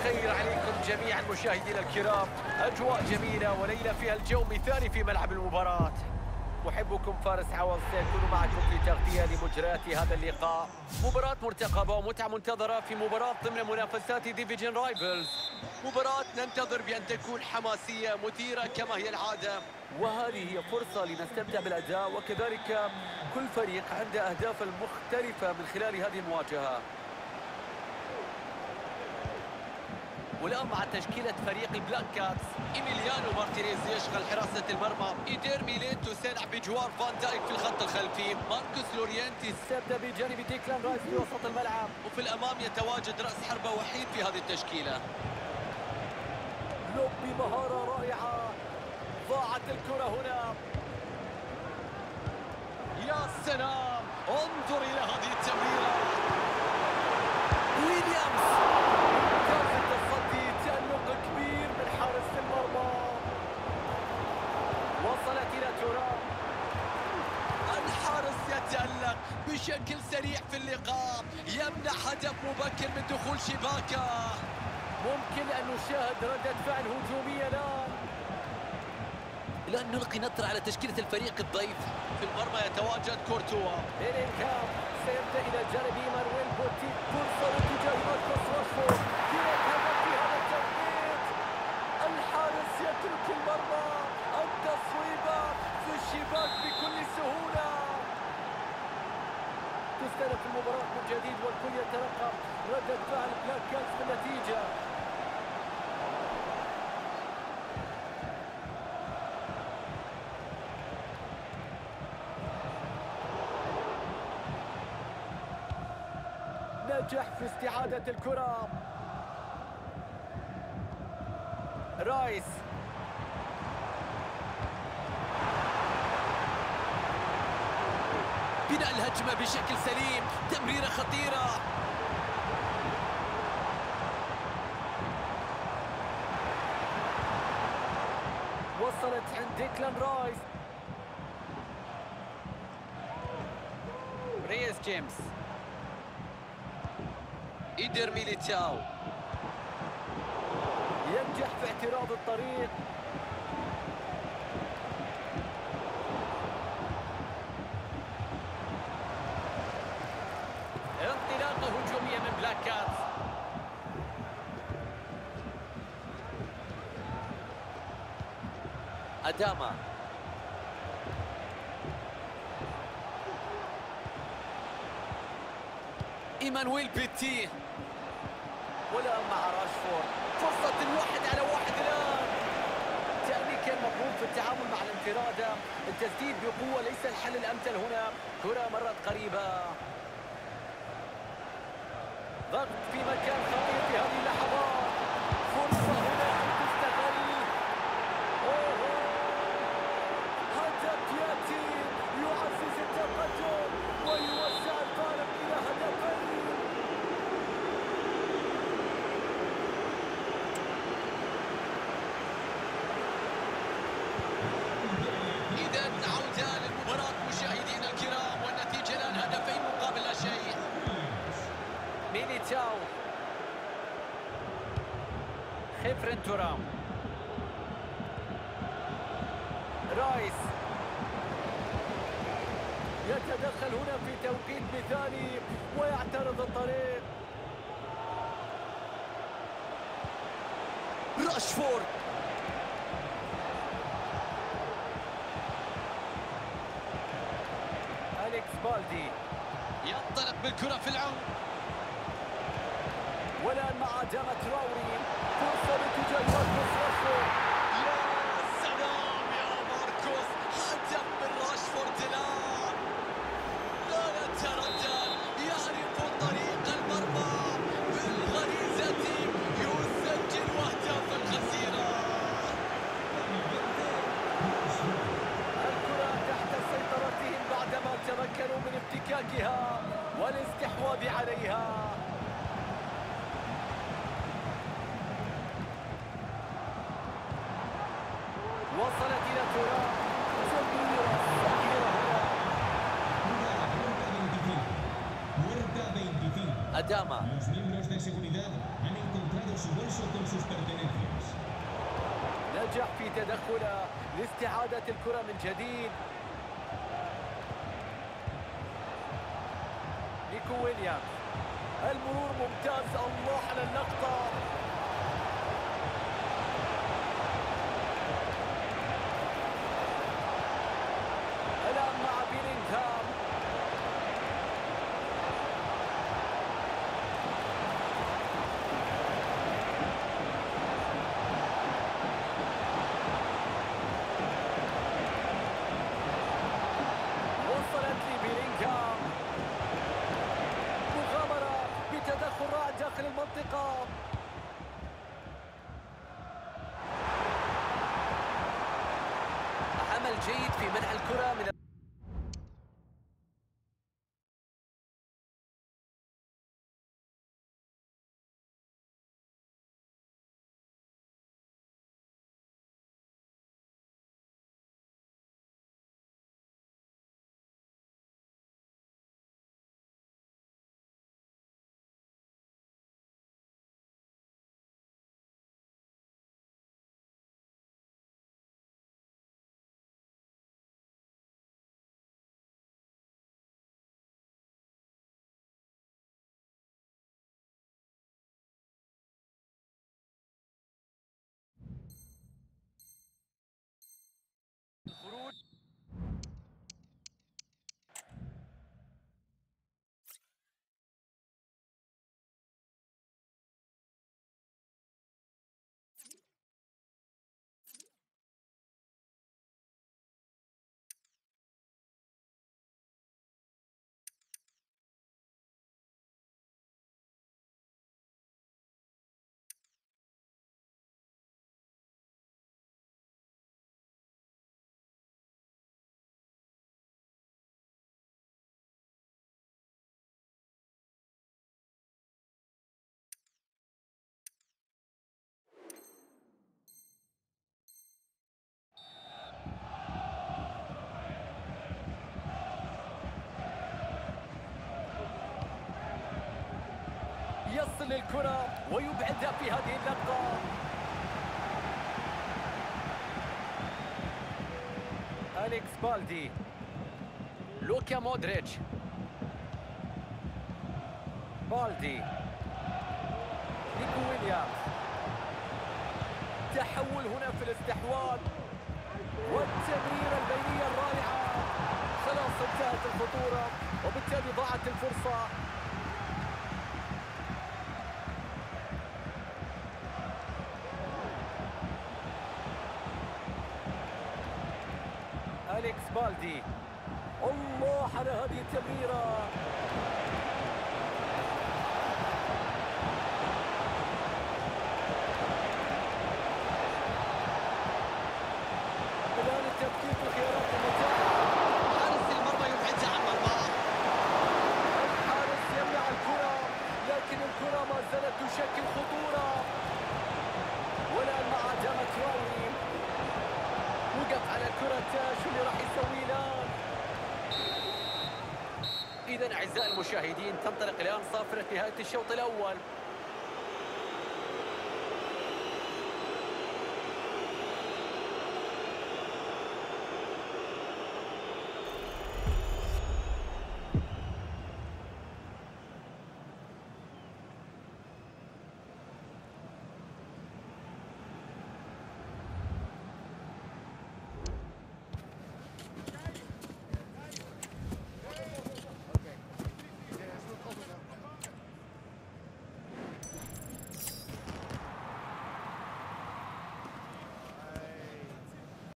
الخير عليكم جميعا مشاهدينا الكرام. أجواء جميلة وليلة فيها الجو مثالي في ملعب المباراة. محبكم فارس عوض سيكون معكم في تغطية لمجريات هذا اللقاء. مباراة مرتقبة ومتعة منتظرة في مباراة ضمن منافسات ديفيجن رايفلز. مباراة ننتظر بأن تكون حماسية مثيرة كما هي العادة، وهذه هي فرصة لنستمتع بالأداء، وكذلك كل فريق عنده أهداف مختلفة من خلال هذه المواجهة. والآن مع تشكيلة فريق البلاك كاتس: إيميليانو مارتينيز يشغل حراسة المرمى، إيدير ميليتو سيلح بجوار فان دايك في الخط الخلفي، ماركوس لورينتي سيبدأ بجانب ديكلان رايس في وسط الملعب، وفي الأمام يتواجد رأس حربة وحيد في هذه التشكيلة. لوب بمهارة رائعة، ضاعت الكرة هنا. يا سلام، انظر إلى هذه التمريرة. ويليامز كان التصدي، تألق كبير من حارس المرمى. وصلت إلى ترام، الحارس يتألق بشكل سريع في اللقاء، يمنح هدف مبكر من دخول شباكه. ممكن أن نشاهد ردة فعل هجومية الآن نلقي نظرة على تشكيلة الفريق الضيف. في المرمى يتواجد كورتوا. بيلينغهام سيبدأ إلى جانب مانويل بوتي، فرصة لاتجاه ماركوس راشفورد، يتهدف في هذا التوقيت. الحارس يترك المرمى، التصويبة في الشباك بكل سهولة. تستأنف المباراة من جديد والكل يترقب ردة فعل بلاك كاتس في النتيجة. نجح في استعادة الكرة. رايس بناء الهجمة بشكل سليم، تمريرة خطيرة. وصلت عند ديكلان رايس. ريس جيمس، إيدر ميليتاو ينجح في اعتراض الطريق. انطلاقة هجومية من بلاك كاتس. أداما، إيمانويل بيتي، والآن مع راشفورد، فرصة الواحد على واحد الآن. تأني كان مطلوب في التعامل مع الانفرادة، التسديد بقوة ليس الحل الأمثل هنا. كرة مرت قريبة، ضغط في مكان خطير في هذه اللحظات، فرصة هنا أن تستغل. هدف يأتي يعزز التقدم ويوسع الفارق إلى هدفين. إذا عودة للمباراة مشاهدينا الكرام، والنتيجة الآن هدفين مقابل لا شيء. ميليتاو، خيفرن تورام، رايس يتدخل هنا في توقيت مثالي ويعترض الطريق. راشفورد، أليكس بالدي ينطلق بالكرة في العمق، والآن مع أداما تراوري، فرصة لاتجاه ماركوس راشفورد. يا سلام يا ماركوس، هدف من راشفورد الآن، لا يتردد، يعرف طريق المرمى بالغريزة، يسجل أهدافا خطيرة. الكرة تحت سيطرتهم بعدما تمكنوا من افتكاكها والاستحواذ عليها. وصلت إلى ترام، تمريرة صغيرة هنا. أداما، Los miembros de seguridad han encontrado su bolso con sus pertenencias. نجح في تدخله لاستعادة الكرة من جديد. نيكو ويليامز، المرور ممتاز، الله على اللقطة. الآن مع بيلينغهام. وصلت لبيلينغهام، مغامرة بتدخل رائع داخل المنطقة. عمل جيد في منع الكرة من الخروج. يصل الكرة ويبعدها في هذه اللقطة. أليكس بالدي، لوكا مودريتش، بالدي، نيكو ويليامز. تحول هنا في الاستحواذ والتمريرة البينية الرائعة. خلاص انتهت الخطورة وبالتالي ضاعت الفرصة. أليكس بالدي، الله على هذه التمريرة. الآن التفكير في خيارات المتاحة. حارس المرمى يبعدها عن مرماه. الحارس يمنع الكرة، لكن الكرة ما زالت تشكل خطورة. والآن مع دامت راوي وقف على الكرة تاش اللي راح يسويه الآن. إذا أعزائي المشاهدين، تنطلق الآن صافرة نهاية الشوط الأول.